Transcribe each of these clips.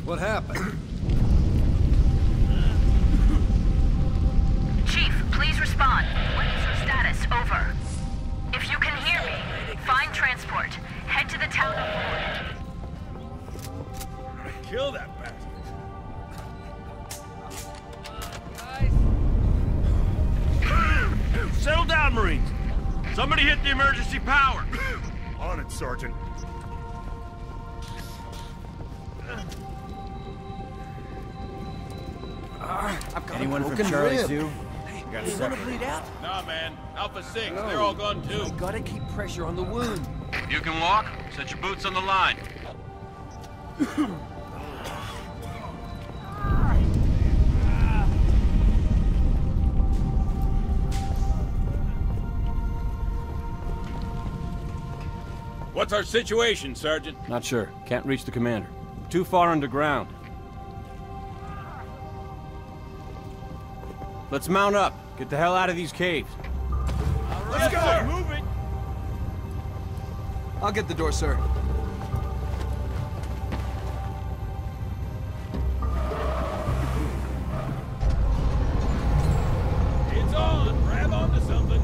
What happened? Chief, please respond. What is your status? Over. If you can hear me, find transport. Head to the town of Ford. Kill that bastard. Settle down, Marines. Somebody hit the emergency power. On it, Sergeant. Anyone from Charlie 2? Got you wanna bleed out? Nah, man. Alpha 6, they're all gone too. I gotta keep pressure on the wound. You can walk? Set your boots on the line. What's our situation, Sergeant? Not sure. Can't reach the commander. Too far underground. Let's mount up. Get the hell out of these caves. Let's go! Move it! I'll get the door, sir. It's on! Grab onto something!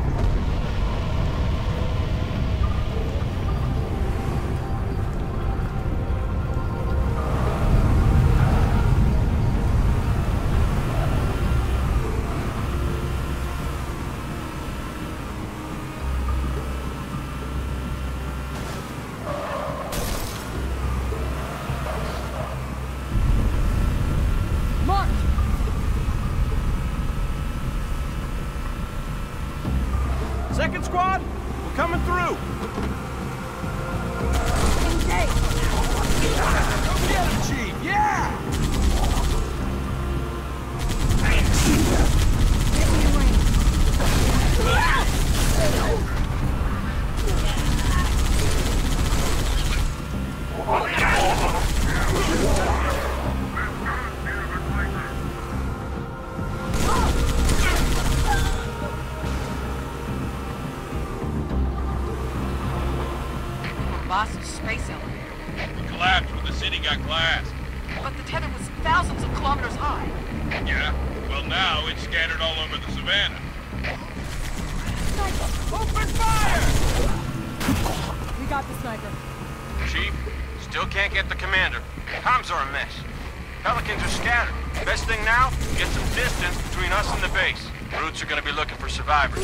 Second squad, we're coming through. Engage! Go get him, Chief! Yeah! Boss's space elevator. We collapsed when the city got glassed. But the tether was thousands of kilometers high. Yeah? Well, now it's scattered all over the savannah. Open fire! We got the sniper. Chief, still can't get the commander. Comms are a mess. Pelicans are scattered. Best thing now, get some distance between us and the base. Brutes are gonna be looking for survivors.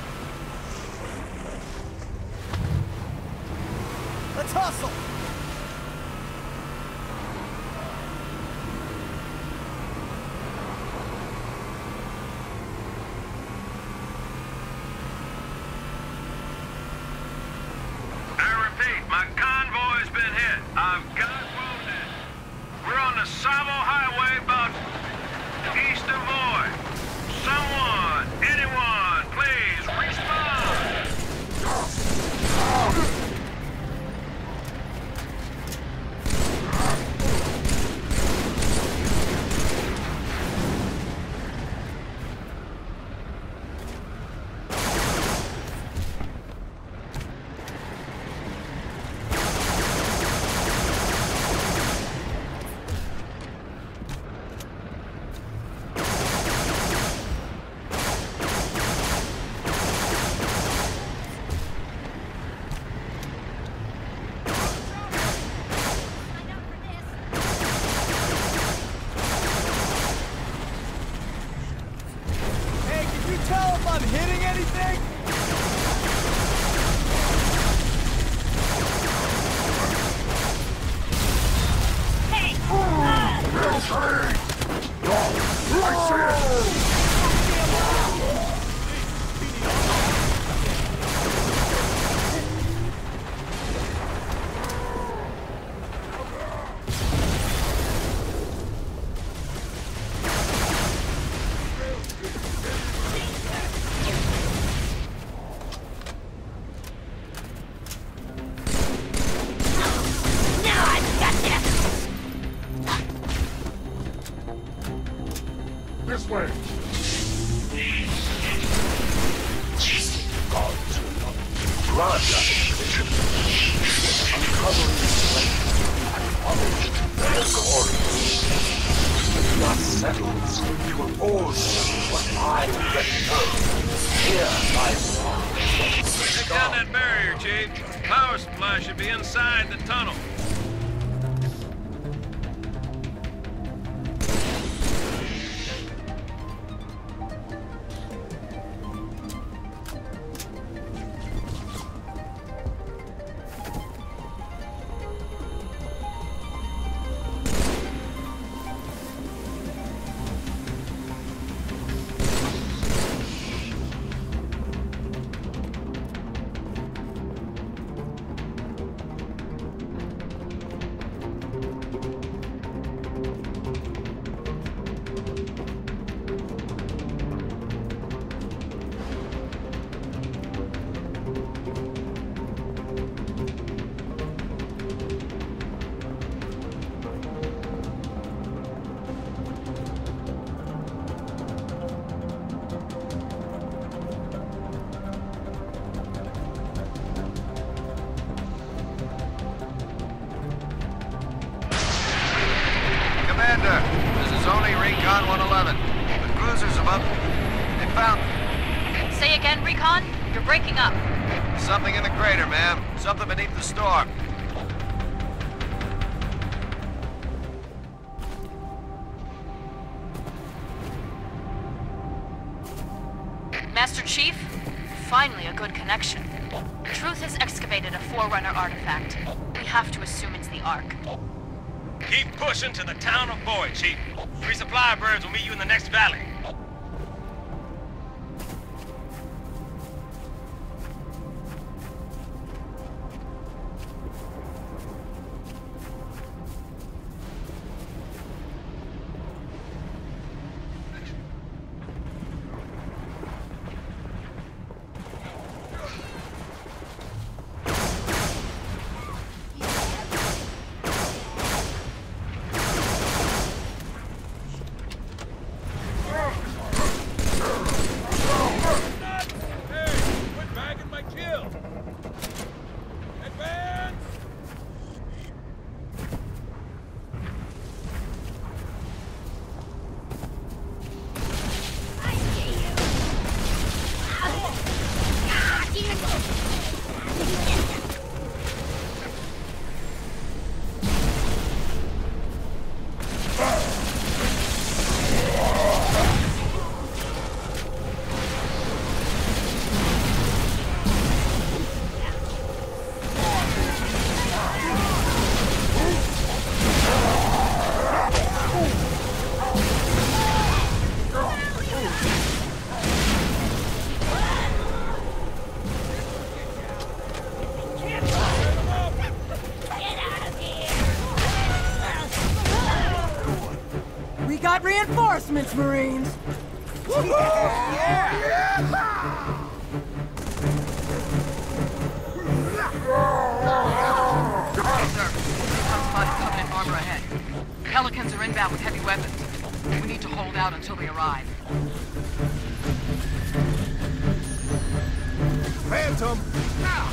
Let's hustle! way. Gods grant us vision, uncovering strength and knowledge their glory. When that settles, we will all see what I already know. Hear my song. Take down that barrier, Chief. Power supply should be inside the tunnel. Commander, this is only Recon 111. The cruiser's above. They found them. Say again, Recon? You're breaking up. Something in the crater, ma'am. Something beneath the storm. Master Chief? Finally a good connection. Truth has excavated a Forerunner artifact. We have to assume it's the Ark. Keep pushing to the town of Boyd, Chief. Resupply birds will meet you in the next valley. Got reinforcements, Marines! Unspotted Covenant armor ahead. Pelicans are inbound with heavy weapons. We need to hold out until they arrive. Phantom! Now!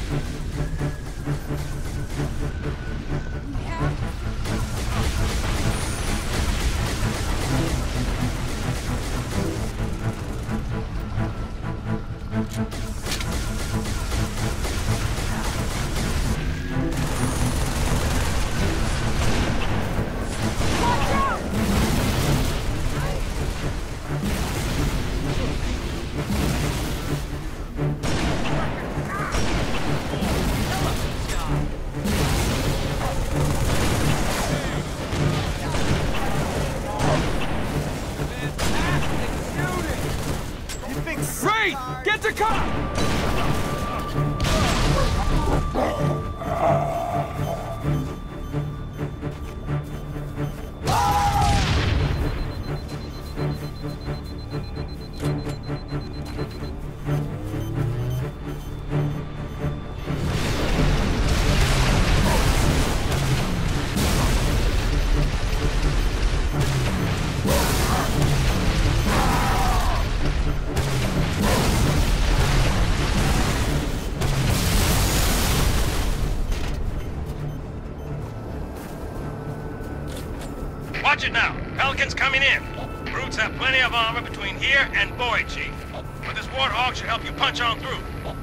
Watch it now. Pelican's coming in. Brutes have plenty of armor between here and Boyd, Chief. But this warthog should help you punch on through.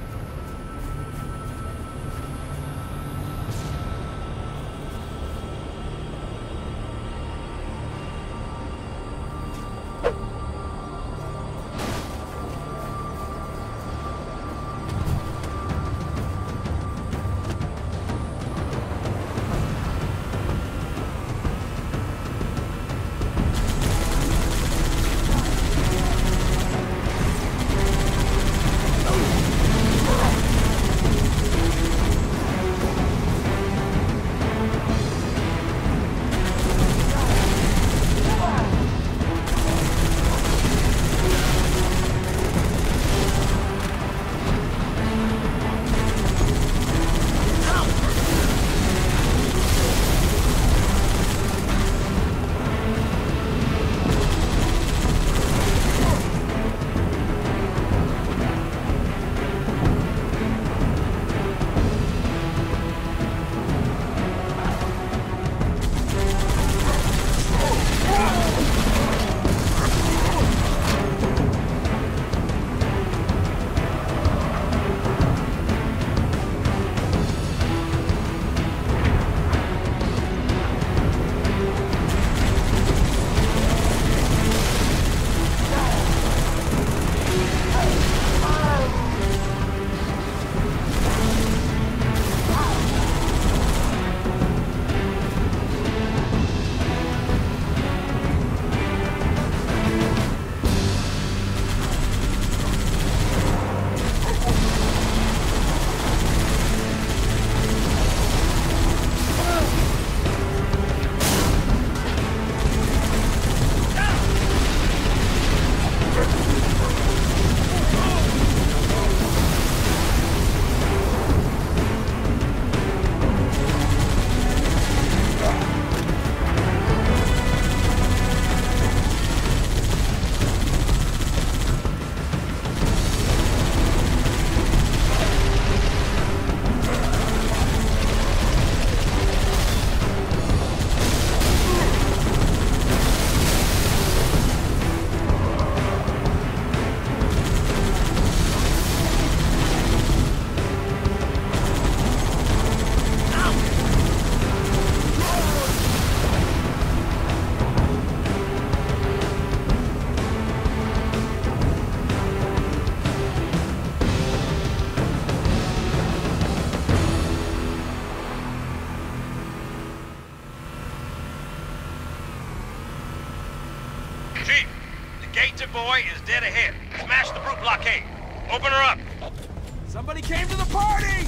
Chief, the gate to Boy is dead ahead. Smash the brute blockade. Open her up. Somebody came to the party!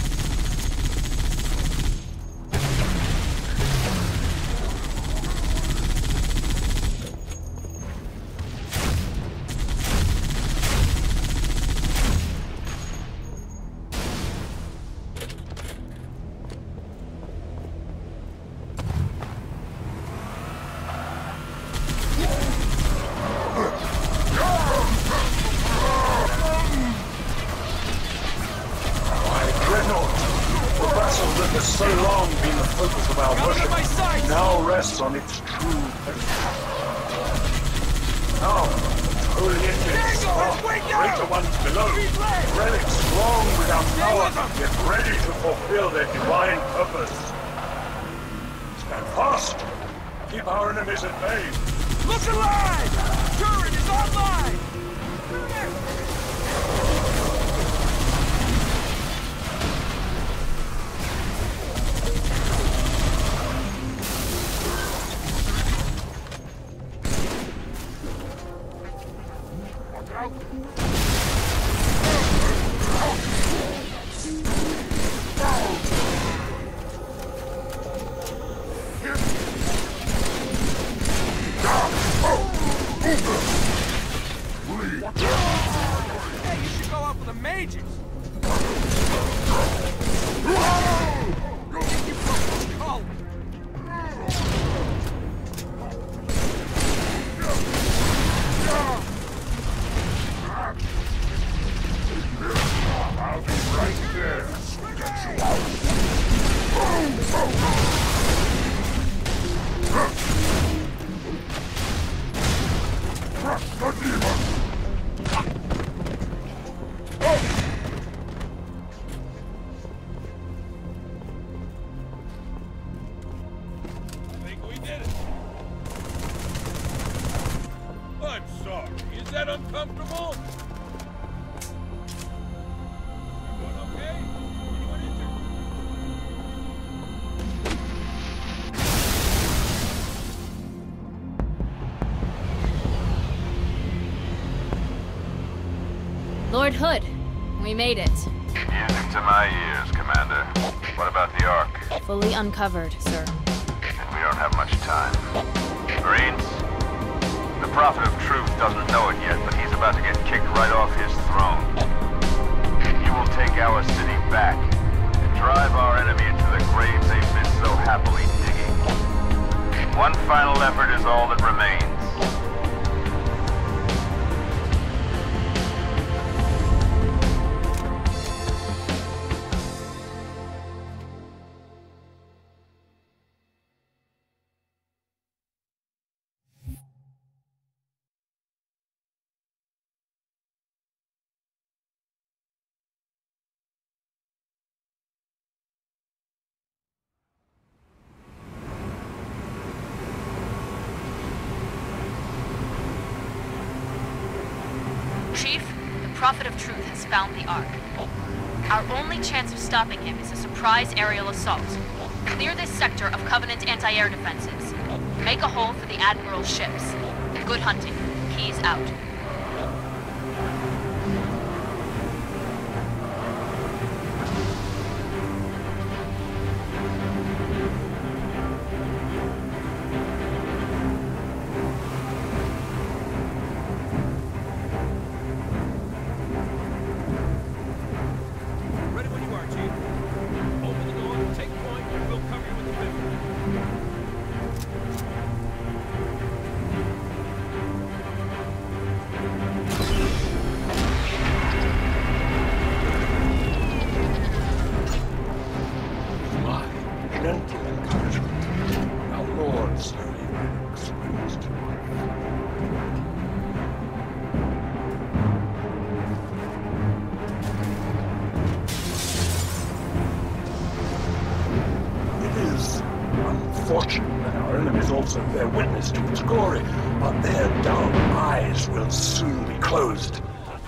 So long been the focus of our worship, now rests on its true purpose. Now, holy engines, greater ones below, relics strong without power, yet ready to fulfill their divine purpose. Stand fast! Keep our enemies at bay! Look alive! Turret is online! did it. I'm sorry. Is that uncomfortable? Everyone okay? Anyone injured? Lord Hood, we made it. Music to my ears, Commander. What about the Ark? Fully uncovered, sir. And we don't have much time. Marines? The Prophet of Truth doesn't know it yet, but he's about to get kicked right off his throne. You will take our city back and drive our enemy into the graves they've been so happily digging. One final effort is all that remains. Chief, the Prophet of Truth has found the Ark. Our only chance of stopping him is a surprise aerial assault. Clear this sector of Covenant anti-air defenses. Make a hole for the Admiral's ships. Good hunting. Keys out. Ready when you are, Chief. Open the door, take point, and we'll cover you with the pistol. My gentle encouragement. Our Lord slowly works brings to life. It is unfortunate that our enemies also bear witness to its glory, but their dumb eyes will soon be closed.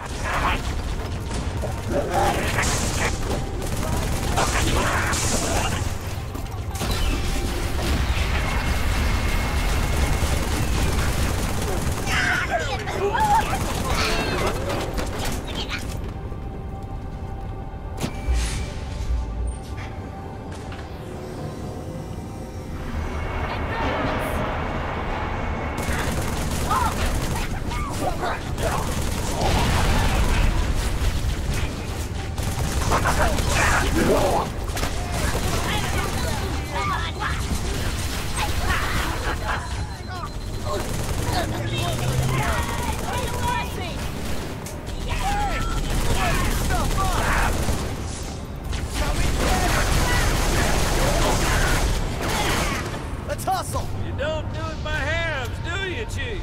Let's hustle! You don't do it by halves, do you, Chief?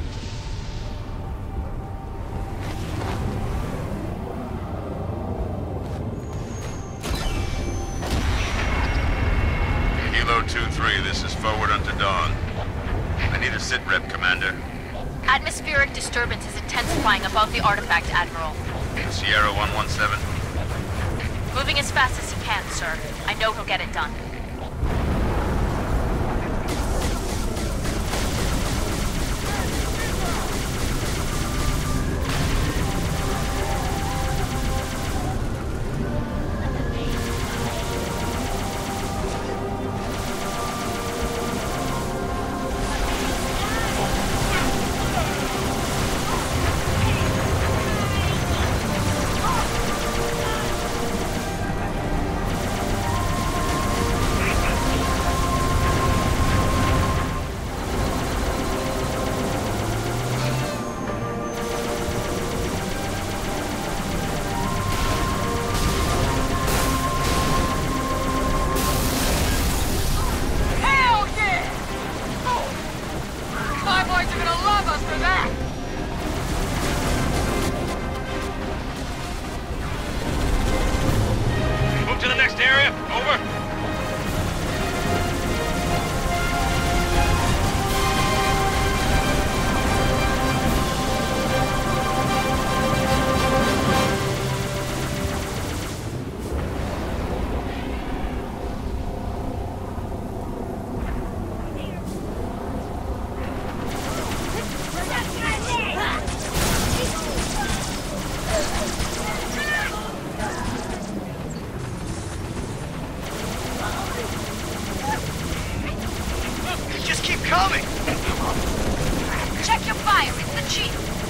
Kilo 2-3, this is forward unto dawn. I need a sit rep, Commander. Atmospheric disturbance is intensifying above the artifact, Admiral. Sierra 117. Moving as fast as he can, sir. I know he'll get it done. coming! Check your fire, it's the chief!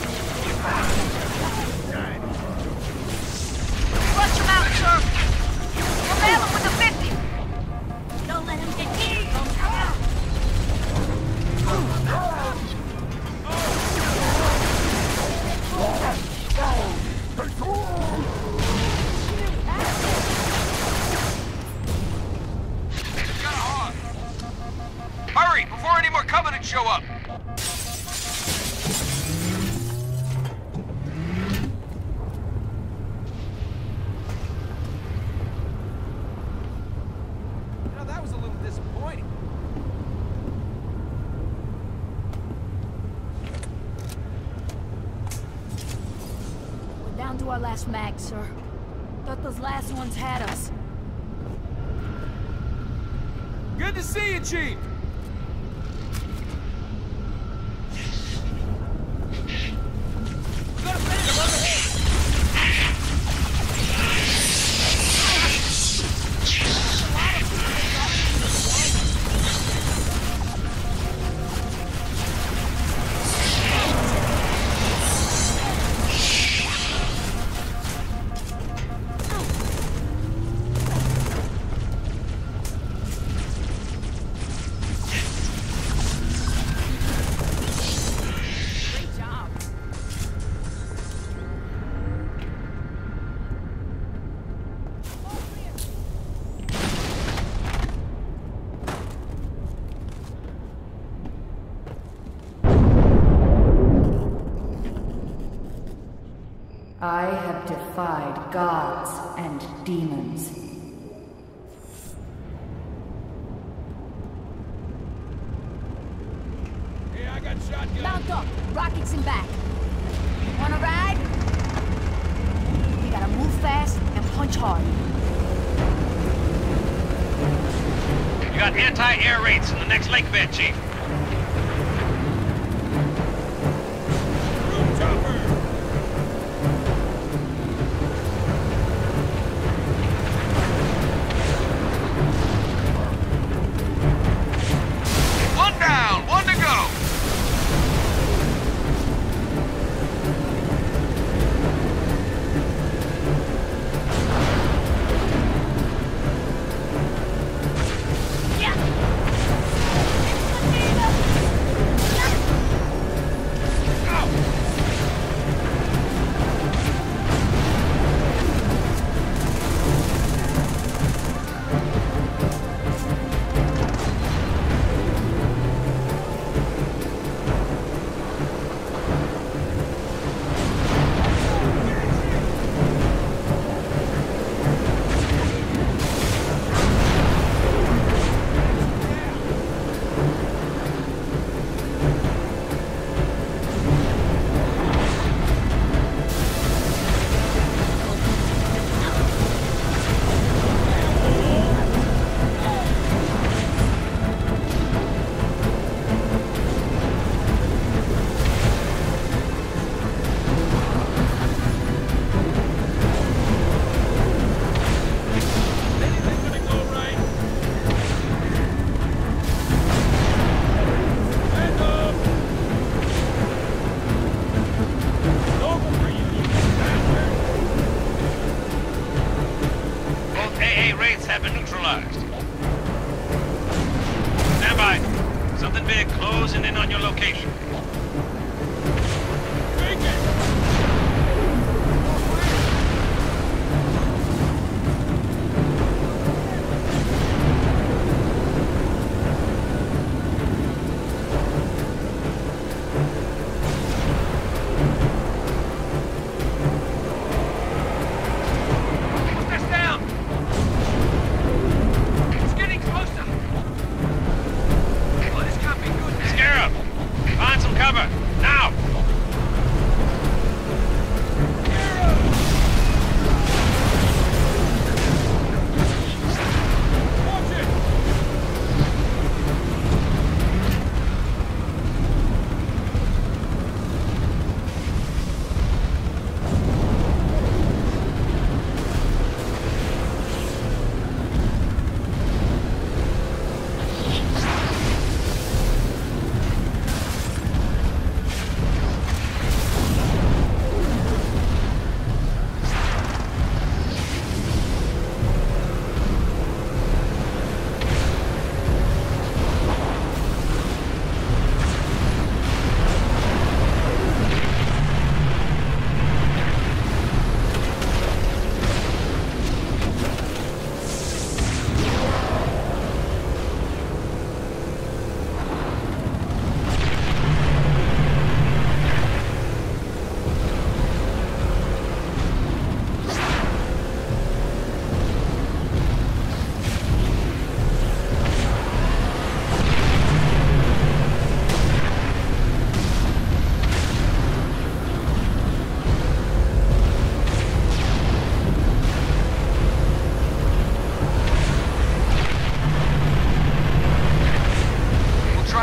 Flush him out, sir! We'll nail him with a 50! Don't let him get me! Hurry, before any more Covenant show up! You know, that was a little disappointing. We're down to our last mag, sir. Thought those last ones had us. Good to see you, Chief! I have defied gods and demons. Hey, I got shotgun. Mount up! Rockets in back. Wanna ride? We gotta move fast and punch hard. You got anti-air raids in the next lake bed, Chief. Room chopper! One down, one to go! Have been neutralized. Stand by. Something big closing in on your location. Take it! Find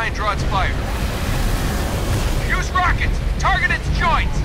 try and draw its fire. Use rockets! Target its joints!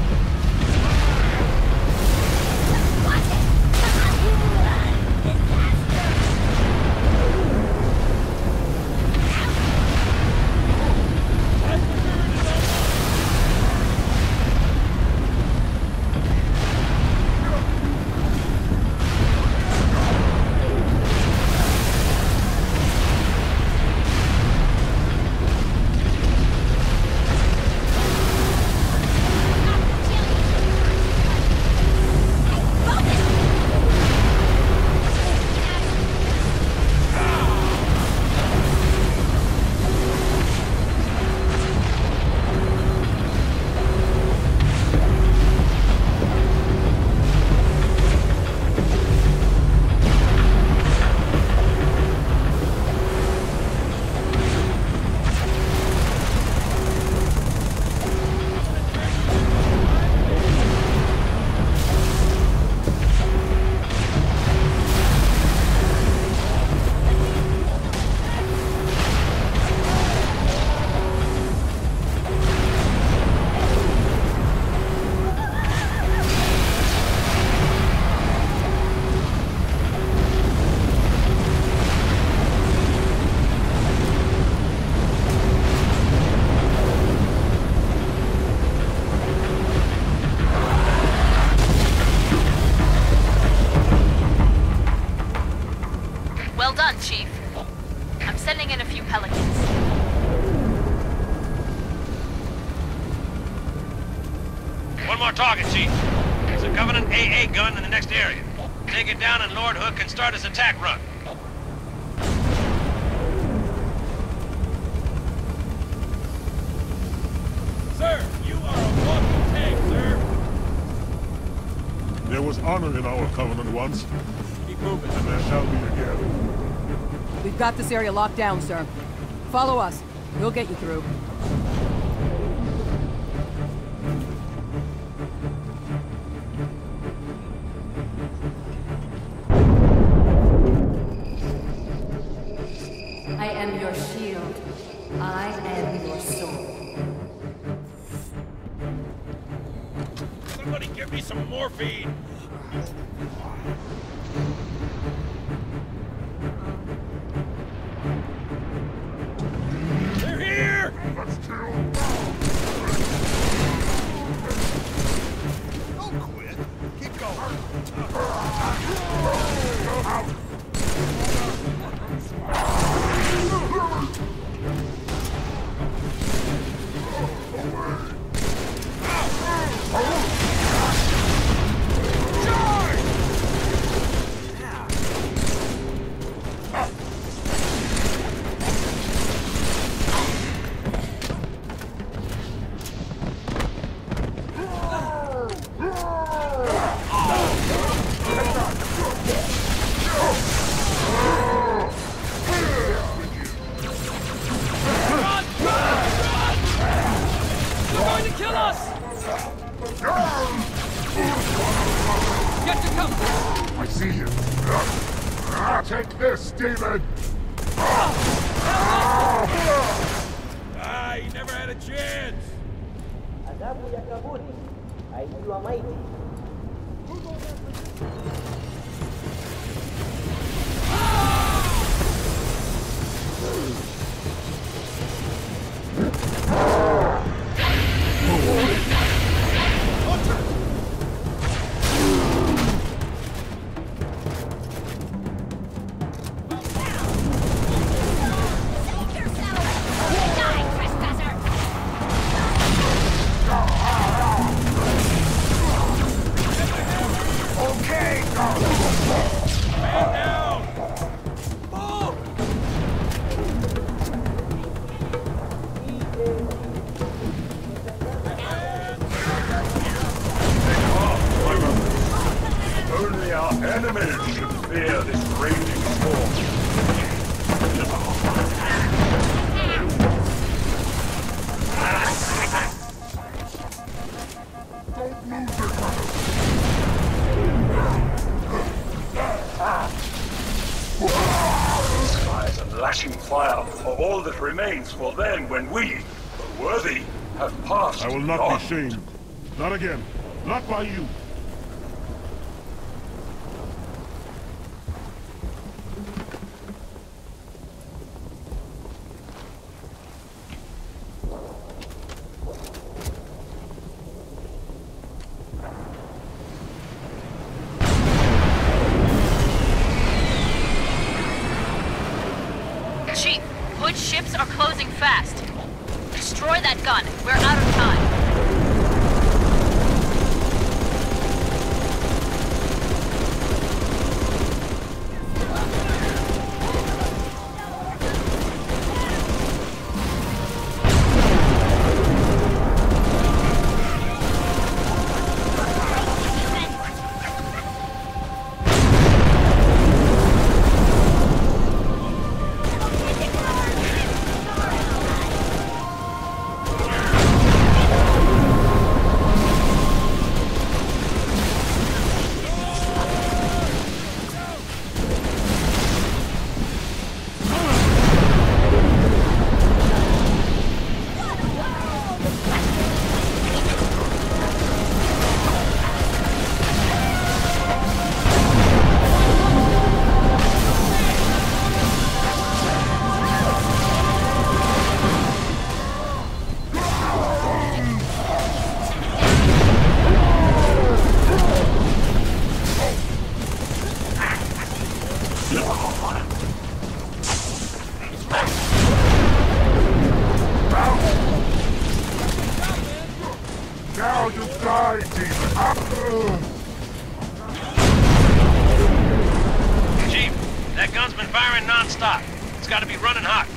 Well done, Chief. I'm sending in a few Pelicans. One more target, Chief. It's a Covenant AA gun in the next area. Take it down and Lord Hook can start his attack run. Sir, you are a walking tank, sir. There was honor in our Covenant once, Keep moving. and there shall be again. We've got this area locked down, sir. Follow us. We'll get you through. I am your shield. I am your sword. Somebody give me some morphine. They're here! Don't quit. Keep going. I see him. Take this, demon! Ah, he never had a chance. Okay, stockpile of all that remains for then when we, the worthy, have passed. I will not beyond. be shamed. Not again. Not by you. Chief, Hood's ships are closing fast. Destroy that gun. We're out of time. Now you die, demon! Chief, that gun's been firing non-stop. It's gotta be running hot.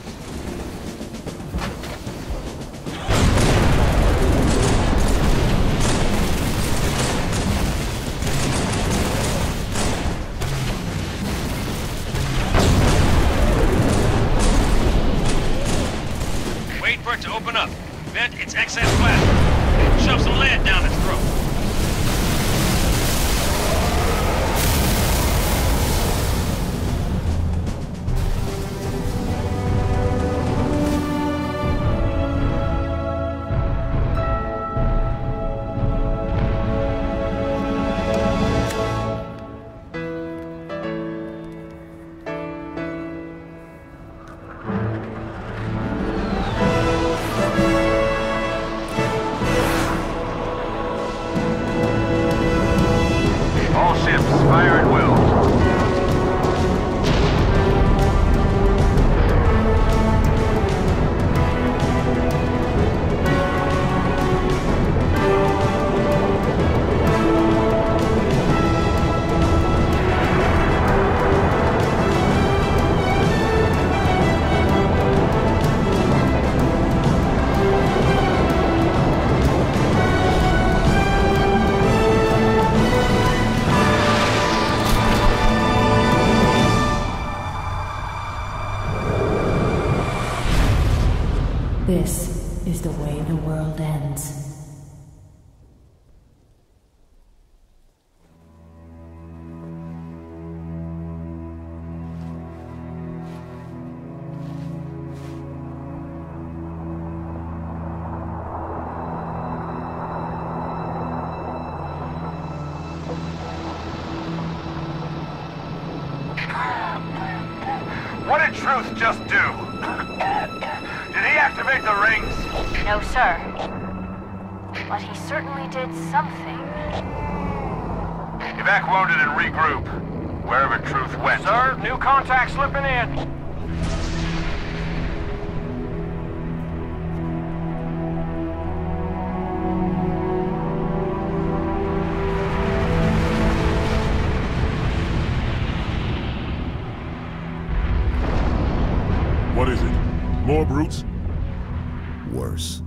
Wait for it to open up. Vent its excess plasma. Shove some lead down its throat. All ships, fire at will. This is the way the world ends. What did Truth just do? Did he activate the rings? No, sir. But he certainly did something. Evac wounded and regroup. Wherever Truth went. Sir, new contact slipping in. What is it? More brutes? Worse.